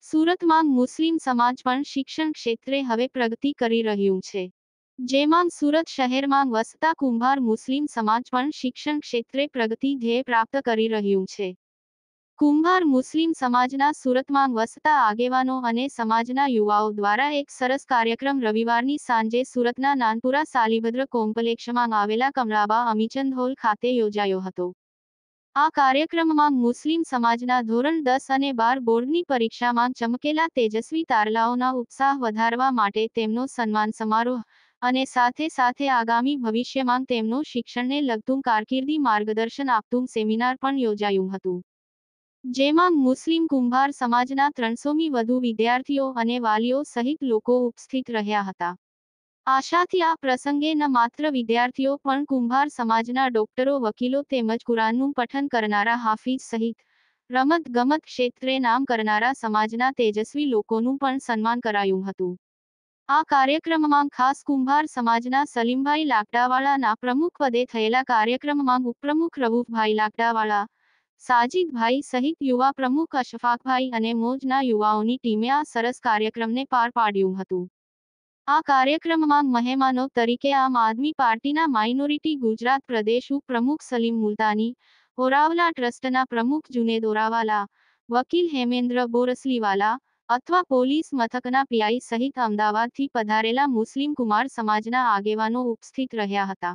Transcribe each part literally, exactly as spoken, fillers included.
સુરતમાં મુસ્લિમ સમાજ પણ શિક્ષણ ક્ષેત્રે હવે પ્રગતિ કરી રહ્યું છે, જેમાં સુરત શહેરમાં વસતા કુંભાર મુસ્લિમ સમાજ પણ શિક્ષણ ક્ષેત્રે પ્રગતિ ધ્યેય પ્રાપ્ત કરી રહ્યું છે. કુંભાર મુસ્લિમ સમાજના સુરતમાં વસતા આગેવાનો અને સમાજના યુવાઓ દ્વારા એક સરસ કાર્યક્રમ રવિવારની સાંજે સુરતના નાનપુરા સાલીભદ્ર કોમ્પ્લેક્ષમાં આવેલા કમળાબા અમીચંદ હોલ ખાતે યોજાયો હતો. આ કાર્યક્રમમાં મુસ્લિમ સમાજના ધોરણ દસ અને બાર બોર્ડની પરીક્ષામાં ચમકેલા તેજસ્વી તારલાઓના ઉત્સાહ વધારવા માટે તેમનો સન્માન સમારોહ અને સાથે સાથે આગામી ભવિષ્યમાં તેમનો શિક્ષણને લગતું કારકિર્દી માર્ગદર્શન આપતું સેમિનાર પણ યોજાયું હતું, જેમાં મુસ્લિમ કુંભાર સમાજના ત્રણસોમી વધુ વિદ્યાર્થીઓ અને વાલીઓ સહિત લોકો ઉપસ્થિત રહ્યા હતા. આશાથી આ પ્રસંગે ન માત્ર વિદ્યાર્થીઓ પણ કુંભાર સમાજના ડોક્ટરો, વકીલો તેમજ કુરાનનું પઠન કરનારા હાફિઝ સહિત રમત ગમત ક્ષેત્રે નામ કરનારા સમાજના તેજસ્વી લોકોનું પણ સન્માન કરાયું હતું. આ કાર્યક્રમમાં ખાસ કુંભાર સમાજના સલીમભાઈ લાકડાવાળાના પ્રમુખ પદે થયેલા કાર્યક્રમમાં ઉપપ્રમુખ રવુફભાઈ લાકડાવાળા, સાજીદભાઈ સહિત યુવા પ્રમુખ અશફાકભાઈ અને મોજના યુવાઓની ટીમે આ સરસ કાર્યક્રમને પાર પાડ્યું હતું. આ કાર્યક્રમમાં મહેમાનો તરીકે આમ આદમી પાર્ટીના માઇનોરિટી ગુજરાત પ્રદેશ ઉપપ્રમુખ સલીમ મુલતાની, ઓરાવલા ટ્રસ્ટના પ્રમુખ જુનેદ ઓરાવાલા, વકીલ હેમેન્દ્ર બોરસલીવાલા અથવા પોલીસ મથકના પીઆઈ સહિત અમદાવાદથી પધારેલા મુસ્લિમ કુમાર સમાજના આગેવાનો ઉપસ્થિત રહ્યા હતા.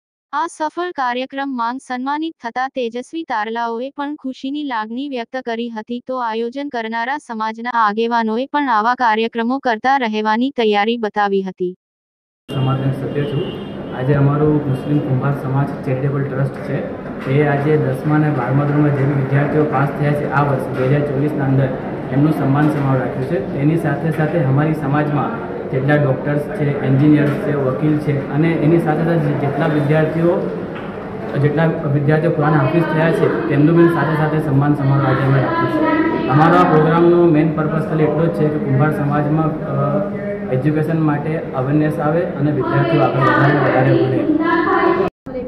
આ સફળ કાર્યક્રમમાં સન્માનિત થતા તેજસ્વી તારલાઓએ પણ ખુશીની લાગણી વ્યક્ત કરી હતી. તો આયોજન કરનારા સમાજના આગેવાનોએ પણ આવા કાર્યક્રમો કરતા રહેવાની તૈયારી બતાવી હતી. સમાજના સભ્ય છું. આજે અમારું મુસ્લિમ કુંભાર સમાજ ચેરિટેબલ ટ્રસ્ટ છે. એ આજે દસમા અને બારમા ધોરણમાં જે વિદ્યાર્થીઓ પાસ થયા છે આ વર્ષ બે હજાર ચોવીસના અંદર એમનું સન્માન સમારોહ રાખ્યું છે. તેની સાથે સાથે અમારી સમાજમાં જેટલા ડૉક્ટર્સ છે, એન્જિનિયર્સ છે, વકીલ છે અને એની સાથે સાથે જેટલા વિદ્યાર્થીઓ જેટલા વિદ્યાર્થીઓ કુરાન હાફિઝ થયા છે તેમનું પણ સાથે સાથે સન્માન સમારોહ આજે અમે રાખ્યું છે. અમારો આ પ્રોગ્રામનો મેઇન પર્પઝ ખાલી એટલો જ છે કે કુંભાર સમાજમાં એજ્યુકેશન માટે અવેરનેસ આવે અને વિદ્યાર્થીઓ આગળ વધારે વધારે ભણે.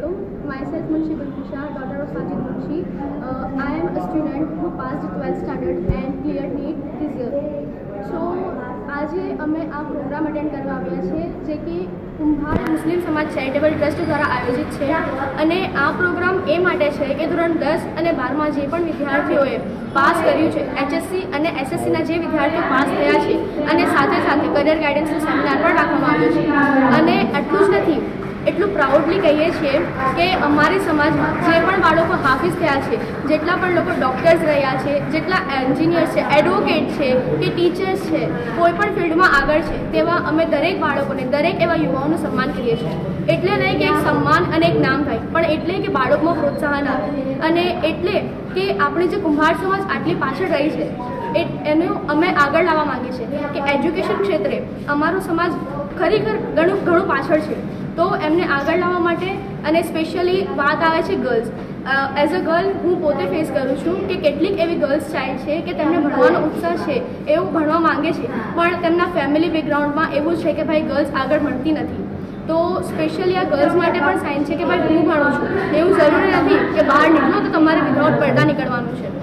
Myself Munshi Gulfisha, daughter of Sajid Munshi. Uh, I am a student who passed twelfth standard and cleared NEET this year. So આજે અમે આ પ્રોગ્રામ અટેન્ડ કરવા આવ્યા છે જે કે કુંભાર મુસ્લિમ સમાજ ચેરિટેબલ ટ્રસ્ટ દ્વારા આયોજિત છે અને આ પ્રોગ્રામ એ માટે છે કે ધોરણ દસ અને બારમાં જે પણ વિદ્યાર્થીઓએ પાસ કર્યું છે, એચએસસી અને એસએસસીના જે વિદ્યાર્થીઓ પાસ થયા છે અને સાથે સાથે કરિયર ગાઈડન્સનો સેમિનાર પણ રાખવામાં આવ્યો છે. અને આટલું જ નથી, એટલું પ્રાઉડલી કહીએ છીએ કે અમારી સમાજમાં જે પણ બાળકો હાફિઝ થયા છે, જેટલા પણ લોકો ડૉક્ટર્સ રહ્યા છે, જેટલા એન્જિનિયર્સ છે, એડવોકેટ છે કે ટીચર્સ છે, કોઈ પણ ફિલ્ડમાં આગળ છે તેવા અમે દરેક બાળકોને, દરેક એવા યુવાઓનું સન્માન કરીએ છીએ. એટલે નહીં કે એક સન્માન અને એક નામ થાય, પણ એટલે કે બાળકોમાં પ્રોત્સાહન આવે અને એટલે કે આપણી જે કુંભાર સમાજ આટલી પાછળ રહી છે એ એનું અમે આગળ લાવવા માગીએ છીએ કે એજ્યુકેશન ક્ષેત્રે અમારો સમાજ ખરેખર ઘણું ઘણું પાછળ છે. તો એમને આગળ લાવવા માટે અને સ્પેશિયલી વાત આવે છે ગર્લ્સ. એઝ અ ગર્લ હું પોતે ફેસ કરું છું કે કેટલીક એવી ગર્લ્સ ચાઇલ્ડ છે કે તેમને ભણવાનો ઉત્સાહ છે, એવું ભણવા માંગે છે, પણ તેમના ફેમિલી બેકગ્રાઉન્ડમાં એવું છે કે ભાઈ ગર્લ્સ આગળ ભણતી નથી. તો સ્પેશિયલી આ ગર્લ્સ માટે પણ સાઇન છે કે ભાઈ હું ભણું છું, એવું જરૂરી નથી કે બહાર નીકળો તો તમારે વિધાઉટ પડદા નીકળવાનું છે.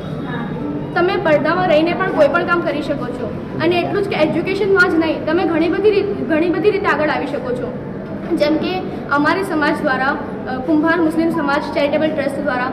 તમે પડદામાં રહીને પણ કોઈ પણ કામ કરી શકો છો. અને એટલું જ કે એજ્યુકેશનમાં જ નહીં, તમે ઘણી બધી રીત ઘણી બધી રીતે આગળ આવી શકો છો. જેમ કે અમારી સમાજ દ્વારા કુંભાર મુસ્લિમ સમાજ ચેરિટેબલ ટ્રસ્ટ દ્વારા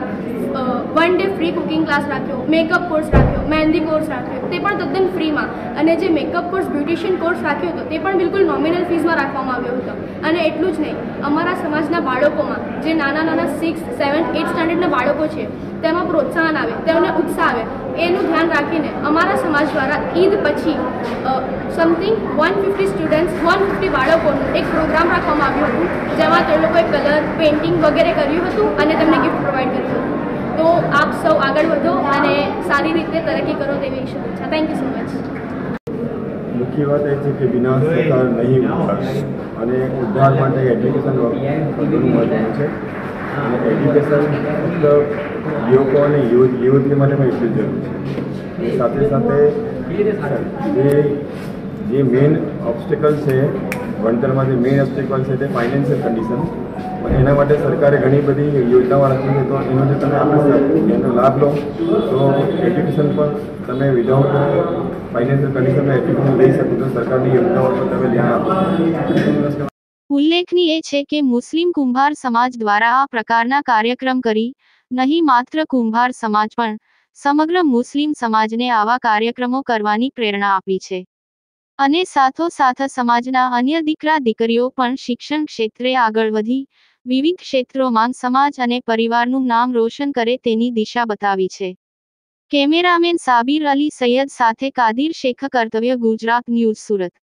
one day free cooking class રાખ્યો, મેકઅપ કોર્સ રાખ્યો, મહેંદી કોર્સ રાખ્યો, તે પણ તદ્દન ફ્રીમાં. અને જે મેકઅપ કોર્સ, બ્યુટિશિયન કોર્સ રાખ્યો હતો તે પણ બિલકુલ નોમિનલ ફીસમાં રાખવામાં આવ્યો હતો. અને એટલું જ નહીં, અમારા સમાજના બાળકોમાં જે નાના નાના સિક્સ સેવન એટ સ્ટાન્ડર્ડના બાળકો છે તેમાં પ્રોત્સાહન આવે, તેમને ઉત્સાહ આવે, એનું ધ્યાન રાખીને અમારા સમાજ દ્વારા ઈદ પછી something one fifty students one fifty બાળકોનું એક પ્રોગ્રામ રાખવામાં આવ્યું હતું, જેમાં તે લોકોએ કલર, પેઇન્ટિંગ વગેરે કર્યું હતું અને તેમને ગિફ્ટ પ્રોવાઈડ કર્યું હતું. તો આપ સૌ આગળ વધો અને સારી રીતે તરક્કી કરો તેવી શુભેચ્છા. Thank you so much. મુખ્ય વાત એ છે કે વિનાશ થતા નહીં ઉદ્ધાર, અને ઉદ્ધાર માટે એજ્યુકેશન ઘણું મહત્વનું છે. અને એજ્યુકેશન ફક્ત યુવકો અને યુવત યુવતી માટે પણ એટલું જરૂર છે. સાથે સાથે જે જે મેઇન ઓબ્સ્ટેકલ છે ભણતરમાં, જે મેઇન ઓબ્સ્ટેકલ છે તે ફાઇનાન્શિયલ કન્ડિશન. એના માટે સરકારે ઘણી બધી યોજનાઓ રાખી છે. તો એનો જો તમે આપણે એનો લાભ લો તો એજ્યુકેશન પણ તમે વિધાઉટ ફાઇનાન્શિયલ કન્ડિશનમાં એજ્યુકેશન લઈ શકે તો સરકારની યોજનાઓ પર તમે ધ્યાન આપો. ઉલ્લેખનીય છે કે મુસ્લિમ કુંભાર સમાજ દ્વારા આ પ્રકારના કાર્યક્રમ કરી નહીં માત્ર કુંભાર સમાજ પણ સમગ્ર મુસ્લિમ સમાજને આવા કાર્યક્રમો કરવાની પ્રેરણા આપી છે અને સાથોસાથ સમાજના અન્ય દીકરા દીકરીઓ પણ શિક્ષણ ક્ષેત્રે આગળ વધી વિવિધ ક્ષેત્રોમાં સમાજ અને પરિવારનું નામ રોશન કરે તેની દિશા બતાવી છે. કેમેરામેન સાબિર અલી સૈયદ સાથે કાદિર શેખ, કર્તવ્ય ગુજરાત ન્યૂઝ, સુરત.